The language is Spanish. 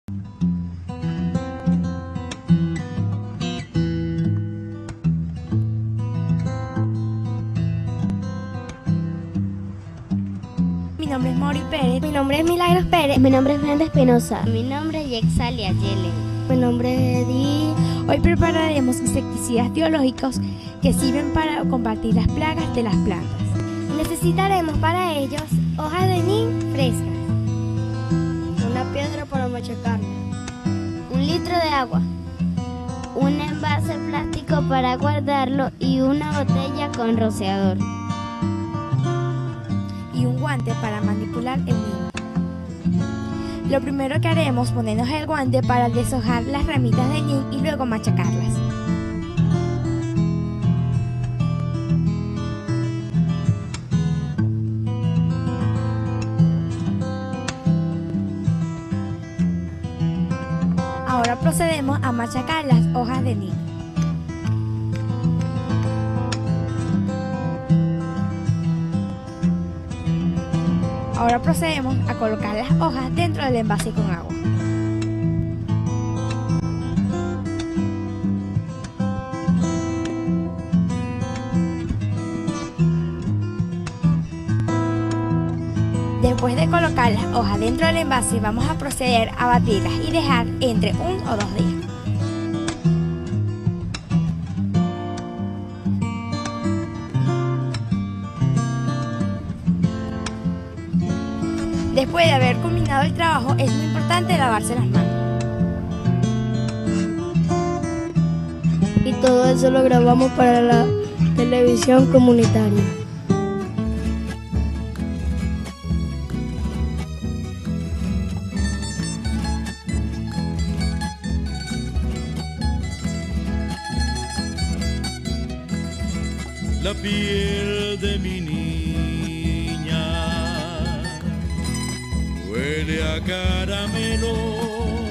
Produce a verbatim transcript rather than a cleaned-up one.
Mi nombre es Mauri Pérez. Mi nombre es Milagros Pérez. Mi nombre es Brenda Espinosa. Mi nombre es Yexalia Yelen. Mi nombre es Edith. Hoy prepararemos insecticidas biológicos que sirven para combatir las plagas de las plantas. Necesitaremos para ellos hojas de nim frescas, una piedra para machacarla, un litro de agua, un envase plástico para guardarlo y una botella con rociador. Y un guante para manipular el nim. Lo primero que haremos es ponernos el guante para deshojar las ramitas de nim y luego machacarlas. Ahora procedemos a machacar las hojas de nim. Ahora procedemos a colocar las hojas dentro del envase con agua. Después de colocar las hojas dentro del envase, vamos a proceder a batirlas y dejar entre un o dos días. Después de haber culminado el trabajo, es muy importante lavarse las manos. Y todo eso lo grabamos para la televisión comunitaria. La piel de mi niña huele a caramelo.